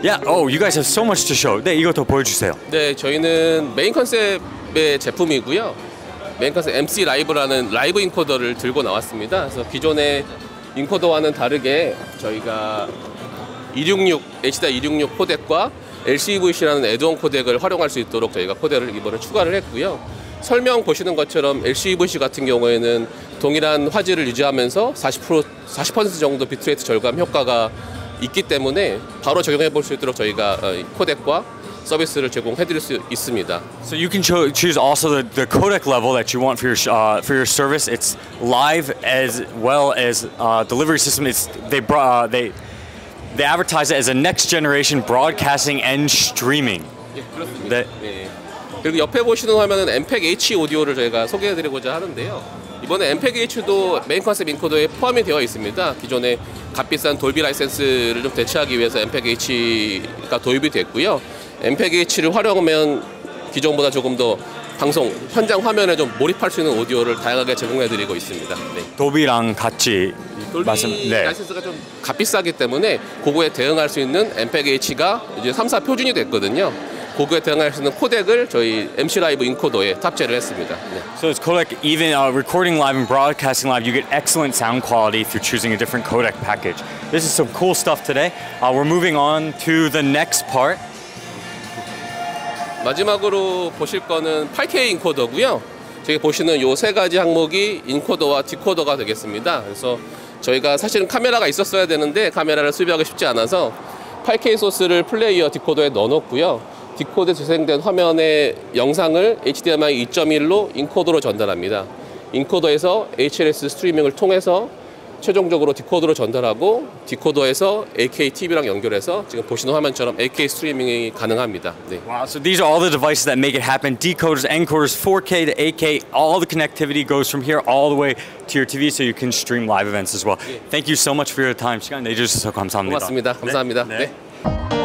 Yeah. Oh, you guys have so much to show. 네, 이거 더 보여주세요. 네, 저희는 메인 컨셉의 제품이고요. 메인 컨셉 MC 라이브라는 라이브 인코더를 들고 나왔습니다. 그래서 기존의 인코더와는 다르게 저희가 266, HDR266 코덱과 LCVC라는 애드온 코덱을 활용할 수 있도록 저희가 코덱을 이번에 추가를 했고요. 설명 보시는 것처럼 LCVC 같은 경우에는 동일한 화질을 유지하면서 40% 정도 비트레이트 절감 효과가 있기 때문에 바로 적용해 볼 수 있도록 저희가 코덱과 서비스를 제공해 드릴 수 있습니다. So you can choose also the codec level that you want for your service. It's live as well as delivery system. They advertise it as a next generation broadcasting and streaming. 예, 그렇습니다. 네. 네. 그리고 옆에 보시는 화면은 MPEG-H 오디오를 저희가 소개해 드리고자 하는데요. 이번에 MPEG-H도 메인 컨셉 인코더에 포함이 되어 있습니다. 기존에 값비싼 돌비 라이센스를 좀 대체하기 위해서 MPEG-H가 도입이 됐고요. MPEG-H를 활용하면 기존보다 조금 더 방송 현장 화면에 좀 몰입할 수 있는 오디오를 다양하게 제공해드리고 있습니다. 네. 도비랑 같이 돌비 라이센스가 좀 값비싸기 때문에 그거에 대응할 수 있는 MPEG-H가 이제 3사 표준이 됐거든요. 그거에 대응할 수 있는 코덱을 저희 MC 라이브 인코더에 탑재를 했습니다. 네. So it's codec, even recording live and broadcasting live, you get excellent sound quality if you're choosing a different codec package. This is some cool stuff today. We're moving on to the next part. 마지막으로 보실 거는 8K 인코더고요. 저기 보시는 요 세 가지 항목이 인코더와 디코더가 되겠습니다. 그래서 저희가 사실은 카메라가 있었어야 되는데 카메라를 수입하기 쉽지 않아서 8K 소스를 플레이어 디코더에 넣어놓고요. 디코드 재생된 화면의 영상을 HDMI 2.1로 인코더로 전달합니다. 인코더에서 HLS 스트리밍을 통해서 최종적으로 디코더로 전달하고 디코더에서 AK TV랑 연결해서 지금 보시는 화면처럼 AK 스트리밍이 가능합니다. 네. Wow, so these are all the devices that make it happen. Decoders, encoders, 4K to 8K, all the connectivity goes from here all the way to your TV so you can stream live events as well. 예. Thank you so much for your time. 시간 내주셔서 감사합니다. 고맙습니다. 감사합니다. 네. 네.